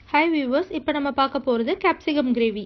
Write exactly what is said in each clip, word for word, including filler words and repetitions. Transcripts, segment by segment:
Hi viewers, இப்போ நம்ம பார்க்க போறது capsicum gravy.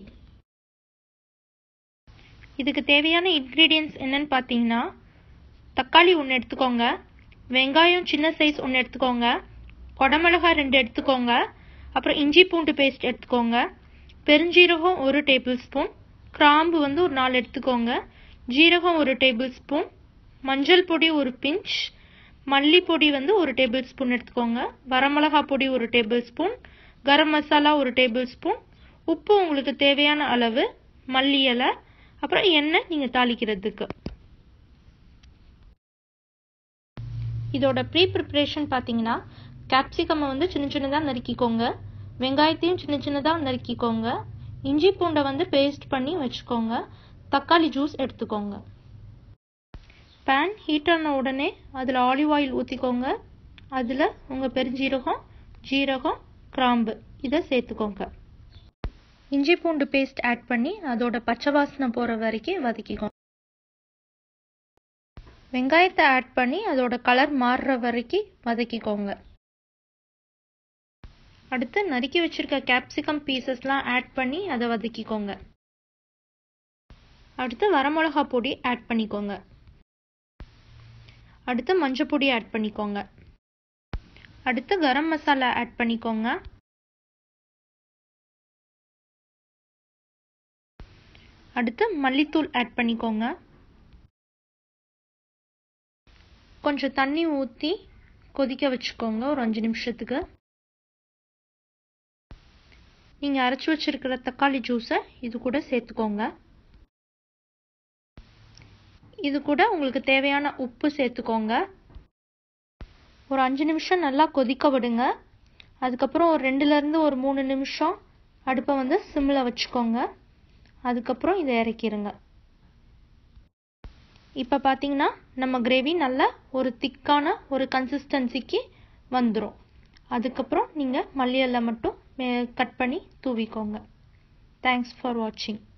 இதுக்கு தேவையான ingredients என்னன்னு பாத்தீங்கன்னா தக்காளி ஒன்று எடுத்துக்கோங்க, வெங்காயம் சின்ன சைஸ் ஒன்று எடுத்துக்கோங்க, கொடமிளகாய் ரெண்டு எடுத்துக்கோங்க, அப்புறம் இஞ்சி பூண்டு பேஸ்ட் எடுத்துக்கோங்க, பெருஞ்சீரகம் ஒரு டேபிள்ஸ்பூன், கிராம்பு வந்து ஒரு நாலு எடுத்துக்கோங்க, ஜீரகம் ஒரு டேபிள்ஸ்பூன், மஞ்சள் பொடி ஒரு பிஞ்ச், மல்லிப்பொடி வந்து ஒரு டேபிள்ஸ்பூன் எடுத்துக்கோங்க, வரமிளகாய் பொடி ஒரு டேபிள்ஸ்பூன், கரம் மசாலா ஒரு டேபிள்ஸ்பூன், உப்பு உங்களுக்கு தேவையான அளவு, மல்லி இலை, அப்புறம் எண்ணெய் நீங்க தாளிக்கிறதுக்கு. இதோட ப்ரீ ப்ரிப்பரேஷன் பார்த்தீங்கன்னா கேப்சிகம் வந்து சின்ன சின்னதாக நறுக்கிக்கோங்க, வெங்காயத்தையும் சின்ன சின்னதாக நறுக்கிக்கோங்க, இஞ்சி பூண்டை வந்து பேஸ்ட் பண்ணி வச்சுக்கோங்க, தக்காளி ஜூஸ் எடுத்துக்கோங்க. பேன் ஹீட் ஆன உடனே அதில் ஆலிவ் ஆயில் ஊற்றிக்கோங்க, அதில் உங்கள் பெருஞ்சீரகம், ஜீரகம், கிராம்பு இதை சேர்த்துக்கோங்க. இஞ்சி பூண்டு பேஸ்ட் ஆட் பண்ணி அதோட பச்சை வாசனை போகிற வரைக்கும் வதக்கிக்கோங்க. வெங்காயத்தை ஆட் பண்ணி அதோட கலர் மாறுற வரைக்கும் வதக்கிக்கோங்க. அடுத்து நறுக்கி வச்சிருக்க கேப்சிகம் பீசஸ்லாம் ஆட் பண்ணி அதை வதக்கிக்கோங்க. அடுத்து வரமிளகா பொடி ஆட் பண்ணிக்கோங்க. அடுத்து மஞ்சள் பொடி ஆட் பண்ணிக்கோங்க. அடுத்து கரம் மசாலா ஆட் பண்ணிக்கோங்க. அடுத்து மல்லித்தூள் ஆட் பண்ணிக்கோங்க. கொஞ்சம் தண்ணி ஊற்றி கொதிக்க வச்சுக்கோங்க ஒரு அஞ்சு நிமிஷத்துக்கு. நீங்கள் அரைச்சி வச்சிருக்கிற தக்காளி ஜூஸை இது கூட சேர்த்துக்கோங்க. இது கூட உங்களுக்கு தேவையான உப்பு சேர்த்துக்கோங்க. ஒரு அஞ்சு நிமிஷம் நல்லா கொதிக்க விடுங்க. அதுக்கப்புறம் ஒரு ரெண்டுலேருந்து ஒரு மூணு நிமிஷம் அடுப்பை வந்து சிம்மில் வச்சுக்கோங்க. அதுக்கப்புறம் இதை இறக்கிடுங்க. இப்போ பார்த்தீங்கன்னா நம்ம கிரேவி நல்லா ஒரு திக்கான ஒரு கன்சிஸ்டன்சிக்கு வந்துடும். அதுக்கப்புறம் நீங்கள் மல்லி இலை மட்டும் கட் பண்ணி தூவிக்கோங்க. தேங்க்ஸ் ஃபார் வாட்சிங்.